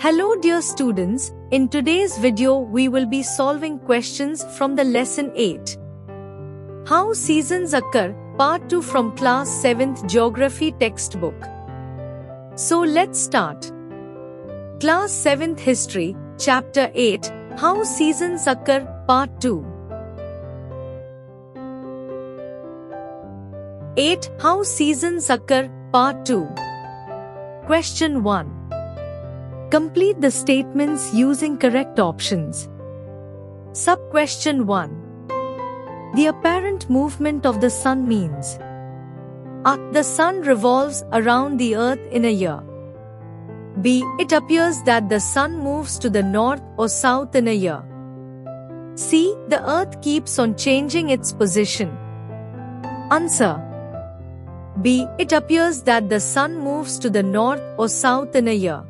Hello dear students, in today's video we will be solving questions from the lesson 8. How seasons occur, part 2 from class 7th geography textbook. So let's start. Class 7th history, chapter 8, How seasons occur, part 2. 8. How seasons occur, part 2. Question 1. Complete the statements using correct options. Sub-question 1. The apparent movement of the sun means A. The sun revolves around the earth in a year. B. It appears that the sun moves to the north or south in a year. C. The earth keeps on changing its position. Answer. B. It appears that the sun moves to the north or south in a year.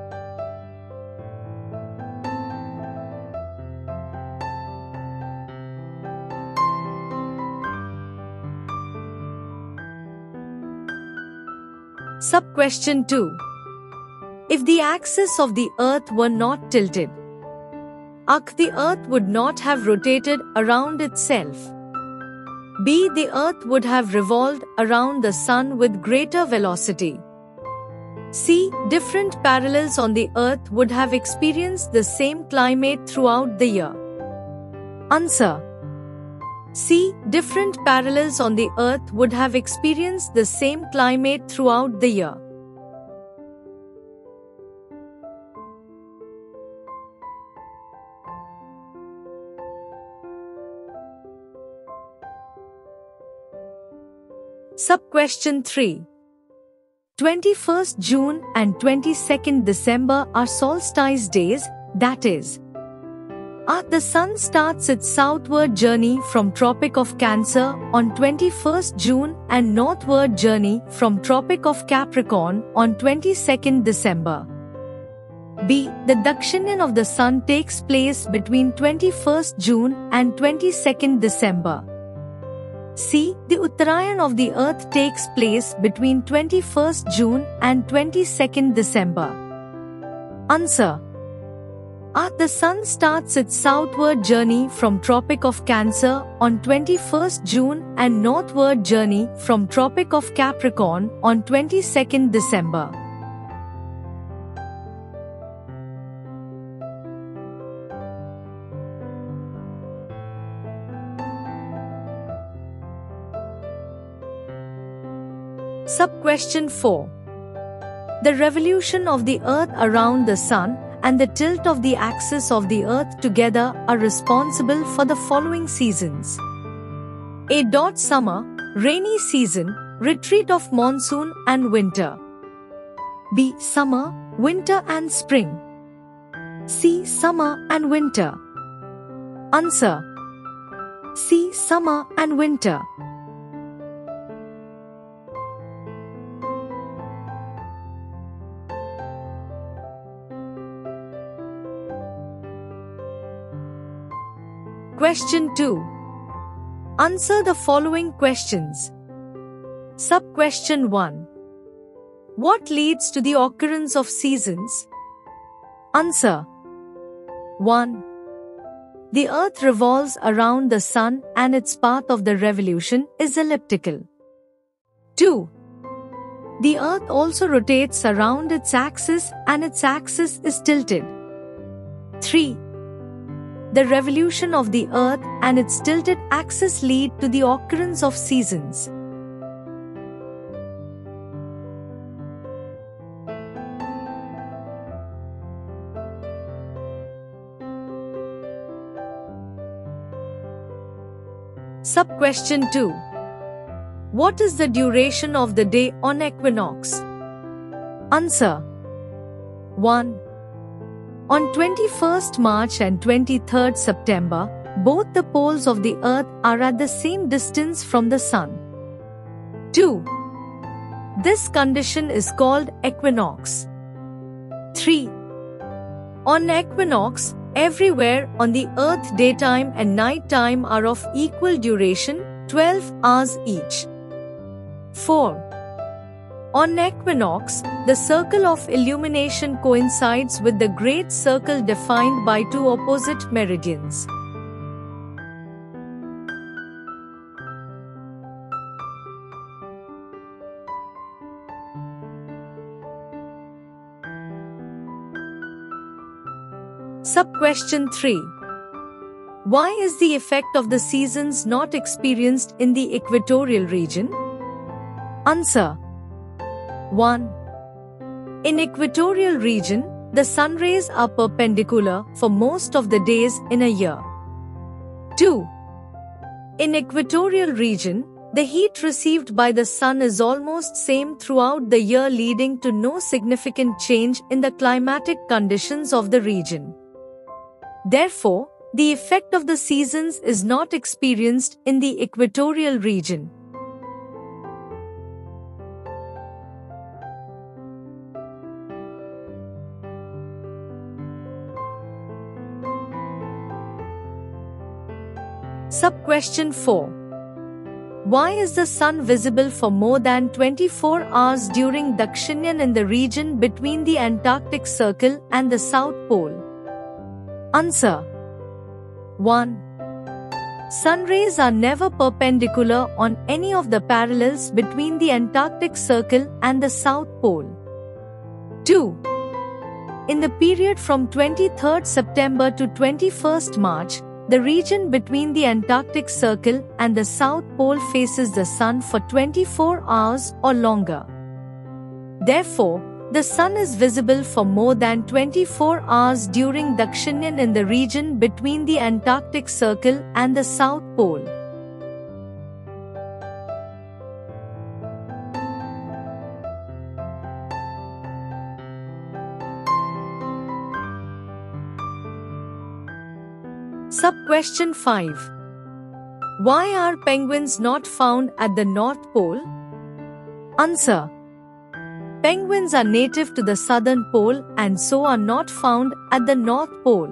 Sub-question 2. If the axis of the earth were not tilted, A. The earth would not have rotated around itself. B. The earth would have revolved around the sun with greater velocity. C. Different parallels on the earth would have experienced the same climate throughout the year. Answer. C. Different parallels on the earth would have experienced the same climate throughout the year. Sub-question 3. 21st June and 22nd December are solstice days, that is, A. The sun starts its southward journey from Tropic of Cancer on 21st June and northward journey from Tropic of Capricorn on 22nd December. B. The Dakshinayan of the sun takes place between 21st June and 22nd December. C. The Uttarayan of the earth takes place between 21st June and 22nd December. Answer. A. The sun starts its southward journey from Tropic of Cancer on 21st June and northward journey from Tropic of Capricorn on 22nd December. Sub-question 4. The revolution of the earth around the sun and the tilt of the axis of the earth together are responsible for the following seasons. A. Summer, rainy season, retreat of monsoon and winter. B. Summer, winter and spring. C. Summer and winter. Answer. C. Summer and winter. Question 2. Answer the following questions. Sub-question 1. What leads to the occurrence of seasons? Answer. 1. The earth revolves around the sun and its path of the revolution is elliptical. 2. The earth also rotates around its axis and its axis is tilted. 3. The revolution of the earth and its tilted axis lead to the occurrence of seasons. Sub-question 2. What is the duration of the day on equinox? Answer. 1. On 21st March and 23rd September, both the poles of the earth are at the same distance from the sun. 2. This condition is called equinox. 3. On equinox, everywhere on the earth daytime and nighttime are of equal duration, 12 hours each. 4. On equinox, the circle of illumination coincides with the great circle defined by two opposite meridians. Sub-question 3. Why is the effect of the seasons not experienced in the equatorial region? Answer. 1. In equatorial region, the sun rays are perpendicular for most of the days in a year. 2. In equatorial region, the heat received by the sun is almost same throughout the year, leading to no significant change in the climatic conditions of the region. Therefore, the effect of the seasons is not experienced in the equatorial region. Sub-question 4. Why is the sun visible for more than 24 hours during Dakshinyan in the region between the Antarctic Circle and the South Pole? Answer. 1. Sun rays are never perpendicular on any of the parallels between the Antarctic Circle and the South Pole. 2. In the period from 23rd September to 21st March, the region between the Antarctic Circle and the South Pole faces the sun for 24 hours or longer. Therefore, the sun is visible for more than 24 hours during Dakshinyan in the region between the Antarctic Circle and the South Pole. Sub-question 5. Why are penguins not found at the North Pole? Answer. Penguins are native to the southern pole and so are not found at the North Pole.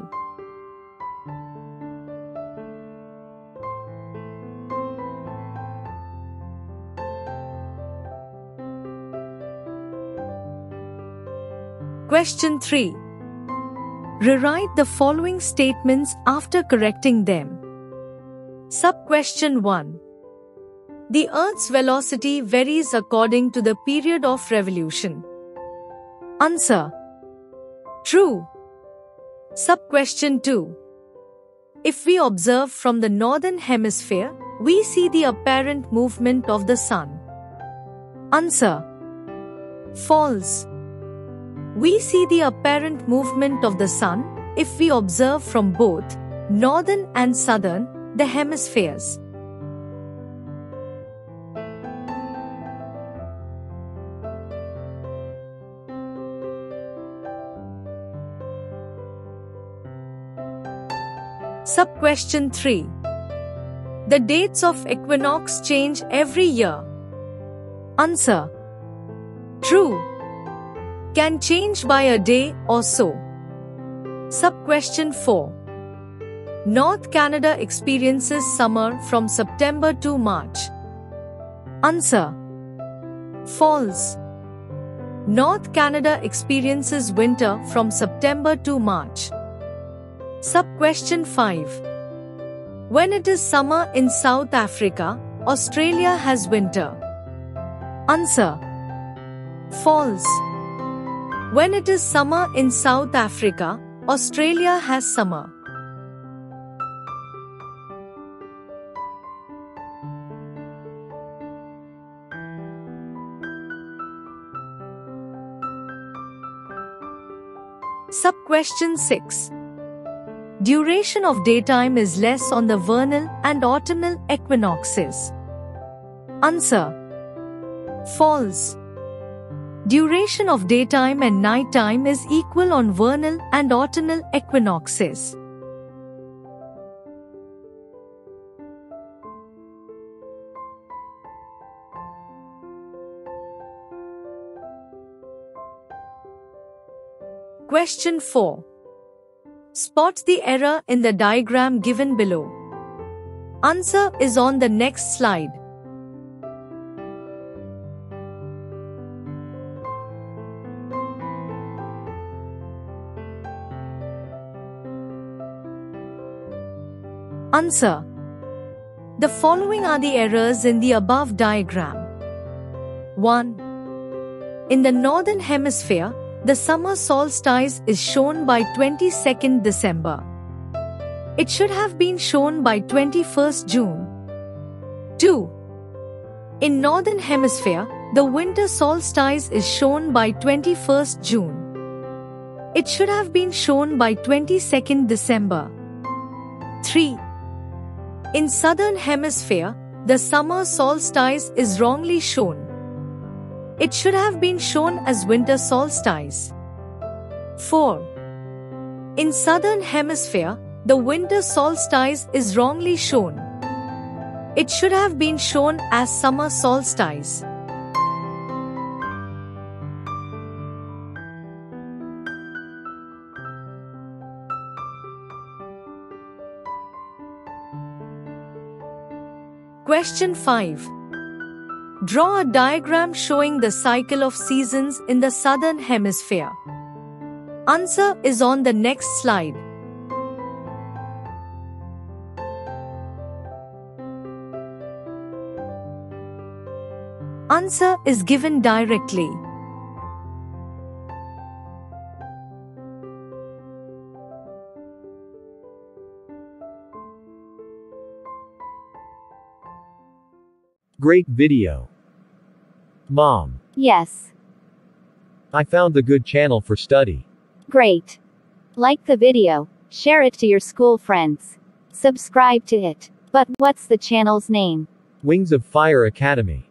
Question 3. Rewrite the following statements after correcting them. Sub-question 1. The Earth's velocity varies according to the period of revolution. Answer. True. Sub-question 2. If we observe from the northern hemisphere, we see the apparent movement of the sun. Answer. False. We see the apparent movement of the sun if we observe from both northern and southern the hemispheres. Sub-question 3. The dates of equinox change every year. Answer. True. Can change by a day or so. Sub-question 4. North Canada experiences summer from September to March. Answer. False. North Canada experiences winter from September to March. Sub-question 5. When it is summer in South Africa, Australia has winter. Answer. False. When it is summer in South Africa, Australia has summer. Sub-question 6. Duration of daytime is less on the vernal and autumnal equinoxes. Answer. False. Duration of daytime and nighttime is equal on vernal and autumnal equinoxes. Question 4. Spot the error in the diagram given below. Answer is on the next slide. Answer. The following are the errors in the above diagram. 1. In the northern hemisphere, the summer solstice is shown by 22nd December. It should have been shown by 21st June. 2. In northern hemisphere, the winter solstice is shown by 21st June. It should have been shown by 22nd December. 3. In southern hemisphere, the summer solstice is wrongly shown. It should have been shown as winter solstice. 4. In southern hemisphere, the winter solstice is wrongly shown. It should have been shown as summer solstice. Question 5. Draw a diagram showing the cycle of seasons in the southern hemisphere. Answer is on the next slide. Answer is given directly. Great video. Mom. Yes. I found the good channel for study. Great. Like the video, share it to your school friends. Subscribe to it. But what's the channel's name? Wings of Fire Academy.